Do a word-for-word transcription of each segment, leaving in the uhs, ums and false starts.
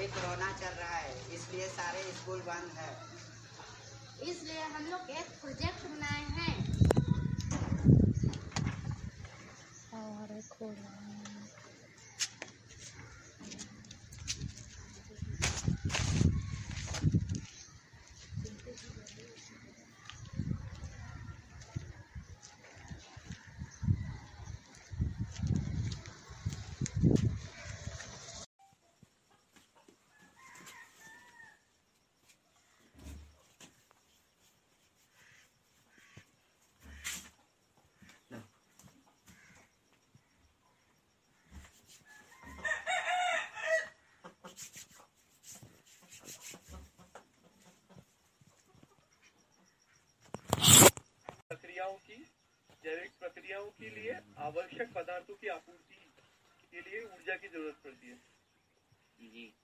अभी कोरोना चल रहा है, इसलिए सारे स्कूल बंद है। इसलिए हम लोग एक प्रोजेक्ट बनाए हैं और खोल प्रक्रियाओं की जैविक प्रक्रियाओं के लिए आवश्यक पदार्थों की आपूर्ति के लिए ऊर्जा की जरूरत पड़ती है। जी।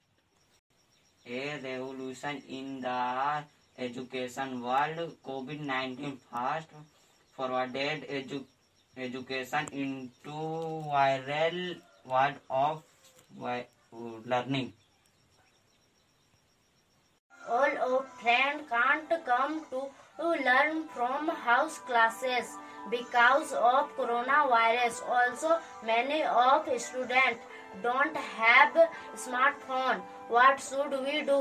A revolution in the education world. COVID nineteen fast forwarded edu education into viral world of learning. all of friends can't come to learn from house classes because of coronavirus. Also, many of students don't have smartphone. What should we do?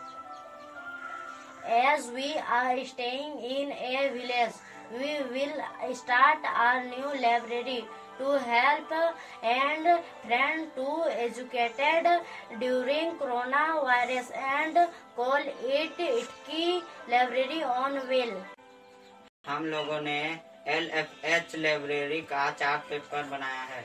As we are staying in a village, we will start our new library to help and friends to educated during coronavirus and call it Itki Library on Wheel. हम लोगों ने L F H library का chart paper बनाया है।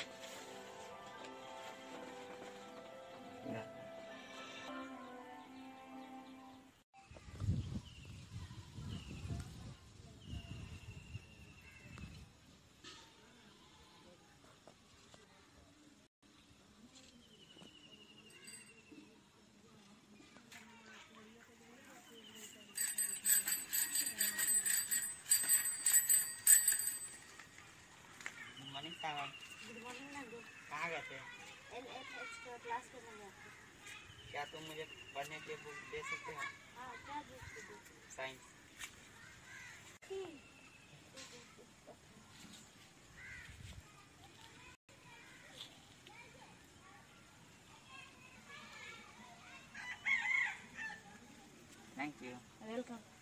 Good morning Nandu. कहाँ गए थे? L F H का क्लास करने गया था। क्या तुम मुझे पढ़ने के लिए बुक दे सकते हो? हाँ, क्या बुक दे दो? साइंस। Thank you. वेलकम।